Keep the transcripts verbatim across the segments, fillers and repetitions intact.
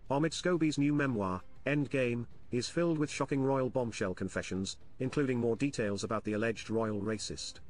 Omid Scobie's new memoir, Endgame, is filled with shocking royal bombshell confessions, including more details about the alleged royal racist.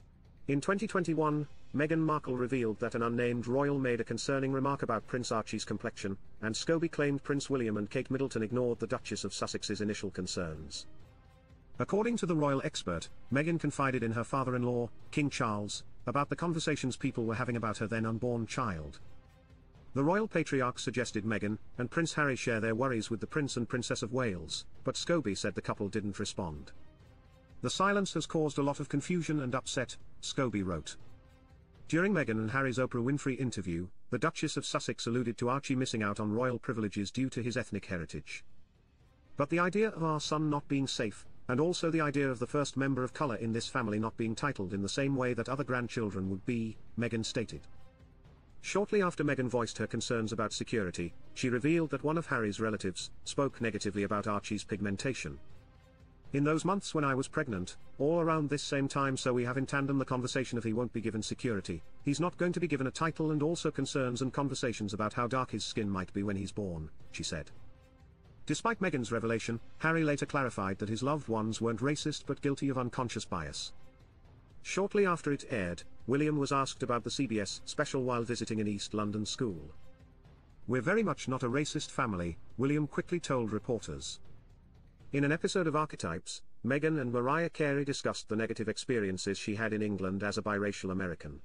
In twenty twenty-one, Meghan Markle revealed that an unnamed royal made a concerning remark about Prince Archie's complexion, and Scobie claimed Prince William and Kate Middleton ignored the Duchess of Sussex's initial concerns. According to the royal expert, Meghan confided in her father-in-law, King Charles, about the conversations people were having about her then unborn child. The royal patriarch suggested Meghan and Prince Harry share their worries with the Prince and Princess of Wales, but Scobie said the couple didn't respond. "The silence has caused a lot of confusion and upset," Scobie wrote. During Meghan and Harry's Oprah Winfrey interview, the Duchess of Sussex alluded to Archie missing out on royal privileges due to his ethnic heritage. "But the idea of our son not being safe, and also the idea of the first member of colour in this family not being titled in the same way that other grandchildren would be," Meghan stated. Shortly after Meghan voiced her concerns about security, she revealed that one of Harry's relatives spoke negatively about Archie's pigmentation. "In those months when I was pregnant, all around this same time, so we have in tandem the conversation of he won't be given security, he's not going to be given a title, and also concerns and conversations about how dark his skin might be when he's born," she said. Despite Meghan's revelation, Harry later clarified that his loved ones weren't racist but guilty of unconscious bias. Shortly after it aired, William was asked about the C B S special while visiting an East London school. "We're very much not a racist family," William quickly told reporters. In an episode of Archetypes, Meghan and Mariah Carey discussed the negative experiences she had in England as a biracial American.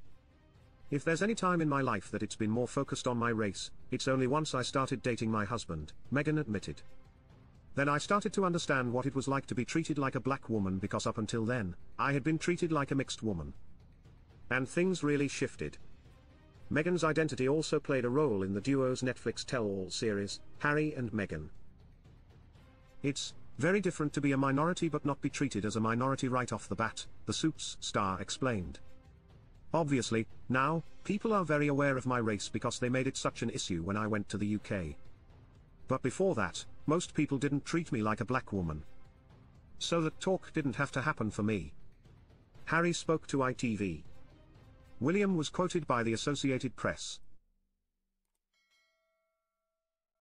"If there's any time in my life that it's been more focused on my race, it's only once I started dating my husband," Meghan admitted. "Then I started to understand what it was like to be treated like a black woman, because up until then, I had been treated like a mixed woman. And things really shifted." Meghan's identity also played a role in the duo's Netflix tell-all series, Harry and Meghan. "It's very different to be a minority but not be treated as a minority right off the bat," the Suits star explained. "Obviously, now, people are very aware of my race because they made it such an issue when I went to the U K. But before that, most people didn't treat me like a black woman. So that talk didn't have to happen for me." Harry spoke to I T V. William was quoted by the Associated Press,